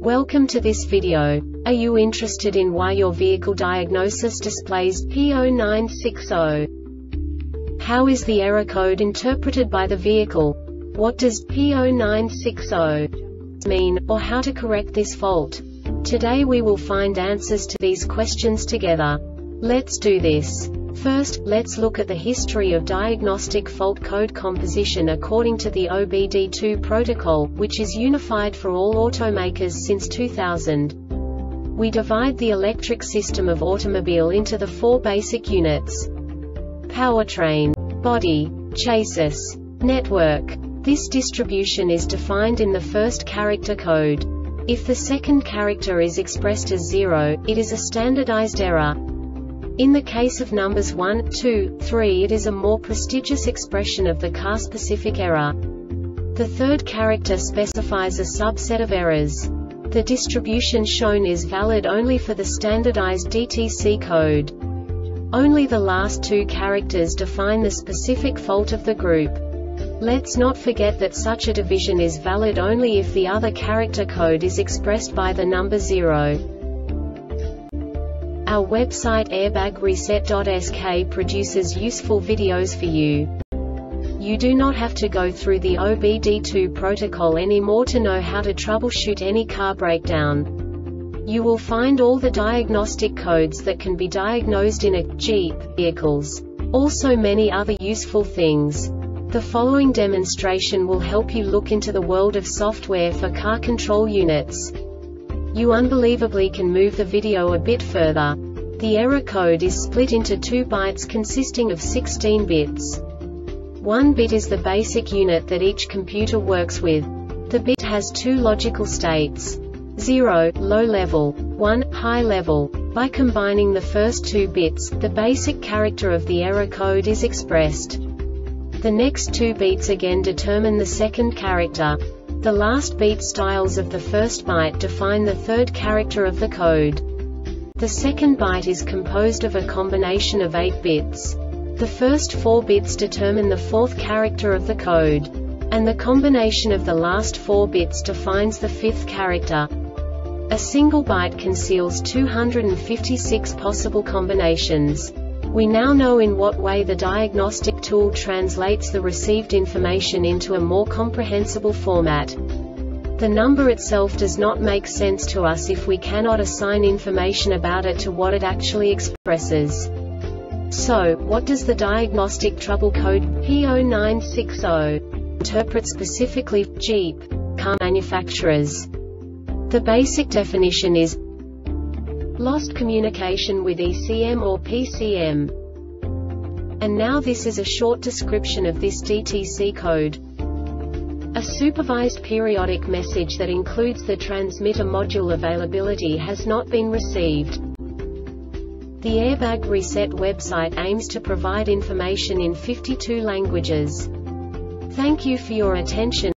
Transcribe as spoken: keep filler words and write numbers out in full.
Welcome to this video. Are you interested in why your vehicle diagnosis displays P zero nine six zero? How is the error code interpreted by the vehicle? What does P zero nine six zero mean, or how to correct this fault? Today we will find answers to these questions together. Let's do this. First, let's look at the history of diagnostic fault code composition according to the O B D two protocol, which is unified for all automakers since two thousand. We divide the electric system of automobile into the four basic units: powertrain, body, chassis, network. This distribution is defined in the first character code. If the second character is expressed as zero, it is a standardized error. In the case of numbers one, two, three, it is a more prestigious expression of the car-specific error. The third character specifies a subset of errors. The distribution shown is valid only for the standardized D T C code. Only the last two characters define the specific fault of the group. Let's not forget that such a division is valid only if the other character code is expressed by the number zero. Our website airbag reset dot S K produces useful videos for you. You do not have to go through the O B D two protocol anymore to know how to troubleshoot any car breakdown. You will find all the diagnostic codes that can be diagnosed in a Jeep vehicles. Also many other useful things. The following demonstration will help you look into the world of software for car control units. You unbelievably can move the video a bit further. The error code is split into two bytes consisting of sixteen bits. One bit is the basic unit that each computer works with. The bit has two logical states: zero, low level, one, high level. By combining the first two bits, the basic character of the error code is expressed. The next two beats again determine the second character. The last beat styles of the first byte define the third character of the code. The second byte is composed of a combination of eight bits. The first four bits determine the fourth character of the code. And the combination of the last four bits defines the fifth character. A single byte conceals two hundred fifty-six possible combinations. We now know in what way the diagnostic tool translates the received information into a more comprehensible format. The number itself does not make sense to us if we cannot assign information about it to what it actually expresses. So, what does the diagnostic trouble code P zero nine six zero interpret specifically for Jeep car manufacturers? The basic definition is lost communication with E C M or P C M. And now this is a short description of this D T C code. A supervised periodic message that includes the transmitter module availability has not been received. The Airbag Reset website aims to provide information in fifty-two languages. Thank you for your attention.